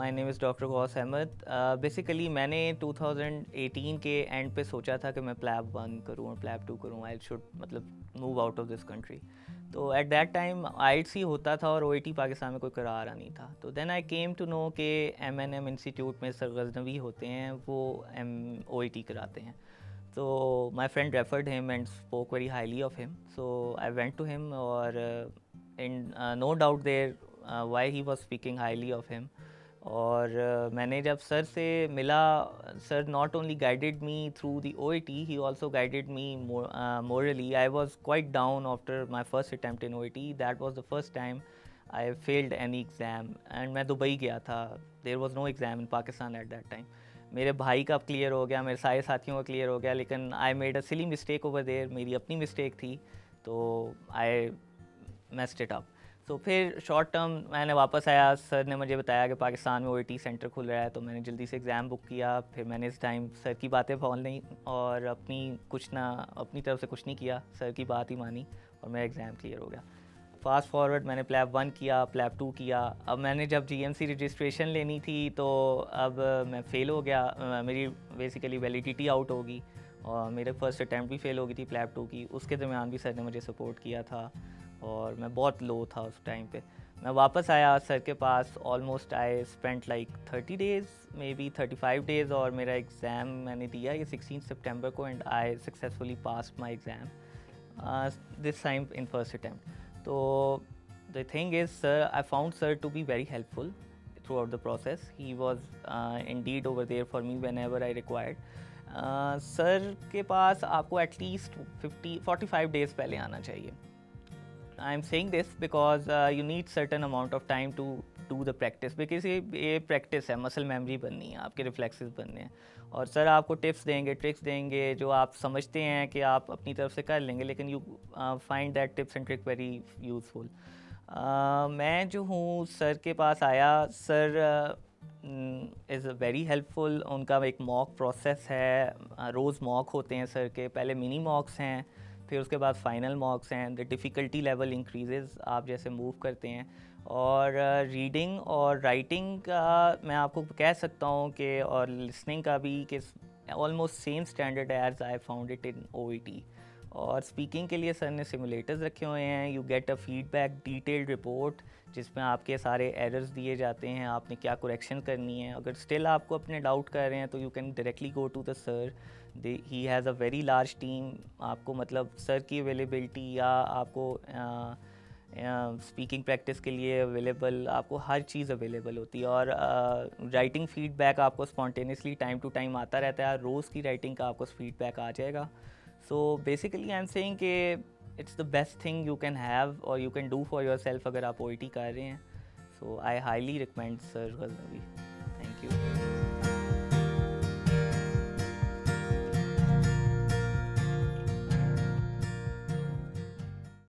My name is doctor Ghaus Ahmad. Basically मैंने 2018 के and पे सोचा था कि मैं प्लैब 1 करूँ और प्लैब 2 करूँ, आई शुड मतलब move out of this country. तो एट दैट टाइम आइट्स ही होता था और OET पाकिस्तान में कोई करा रहा नहीं था। तो then I came to know कि MNM इंस्टीट्यूट में सर गज़नवी होते हैं, वो OET कराते हैं। So my friend referred him and spoke very highly of him. So I went to him, और in no doubt there why he was speaking highly of him. और मैंने जब सर से मिला, sir not only guided me through the OET, he also guided me morally. I was quite down after my first attempt in OET. That was the first time I failed any exam, and मैं दुबई गया था. There was no exam in Pakistan at that time. मेरे भाई का clear हो गया, मेरे सारे साथियों का क्लियर हो गया, लेकिन I made a silly mistake over there, मेरी अपनी मिस्टेक थी, तो आई मेस्ड इट अप। तो फिर शॉर्ट टर्म मैंने वापस आया, सर ने मुझे बताया कि पाकिस्तान में OET सेंटर खुल रहा है, तो मैंने जल्दी से एग्ज़ाम बुक किया। फिर मैंने इस टाइम सर की बातें फॉलो नहीं और अपनी तरफ से कुछ नहीं किया, सर की बात ही मानी और मेरा एग्ज़ाम क्लियर हो गया। फास्ट फॉरवर्ड मैंने प्लैब 1 किया, प्लैब 2 किया। अब मैंने जब GMC रजिस्ट्रेशन लेनी थी तो अब मैं फ़ेल हो गया, मेरी बेसिकली वैलिडिटी आउट होगी और मेरे फर्स्ट अटैम्प्ट भी फ़ेल हो गई थी प्लैब 2 की। उसके दरमियान भी सर ने मुझे सपोर्ट किया था और मैं बहुत लो था उस टाइम पे। मैं वापस आया सर के पास, almost I spent like 30 days, maybe 35 days, और मेरा एग्ज़ाम मैंने दिया ये 16 सितंबर को, and I successfully passed my exam this time in first attempt. So the thing is, sir, I found sir to be very helpful throughout the process. He was indeed over there for me whenever I required. Sir के पास आपको at least 45 days पहले आना चाहिए। I am saying this because you need certain amount of time to do the practice, because ये practice है, muscle memory बननी है, आपके रिफ्लेक्सेस बनने हैं, और सर आपको टिप्स देंगे, ट्रिक्स देंगे जो आप समझते हैं कि आप अपनी तरफ से कर लेंगे, लेकिन you find that tips and trick very useful. मैं जो हूँ सर के पास आया, सर इज़ वेरी हेल्पफुल। उनका एक मॉक प्रोसेस है, रोज़ मॉक होते हैं सर के, पहले मिनी मॉक्स हैं, फिर उसके बाद फाइनल मॉक्स हैं। द डिफ़िकल्टी लेवल इंक्रीजेस आप जैसे मूव करते हैं। और रीडिंग और राइटिंग का मैं आपको कह सकता हूँ कि, और लिसनिंग का भी, कि almost same standard as I found it in OET। और स्पीकिंग के लिए सर ने सिमुलेटर्स रखे हुए हैं। You get a feedback detailed report जिसमें आपके सारे एरर्स दिए जाते हैं, आपने क्या करेक्शन करनी है। अगर स्टिल आपको अपने डाउट कर रहे हैं तो you can directly go to the sir, he has a very large team. आपको मतलब सर की अवेलेबिलिटी या आपको स्पीकिंग प्रैक्टिस के लिए अवेलेबल, आपको हर चीज़ अवेलेबल होती है। और राइटिंग फीडबैक आपको स्पॉन्टेनियसली टाइम टू टाइम आता रहता है, रोज़ की राइटिंग का आपको फीडबैक आ जाएगा। So basically I am saying कि it's the best thing you can have और you can do for yourself अगर आप OET कर रहे हैं। So I highly recommend sir Ghaznavi. Thank you.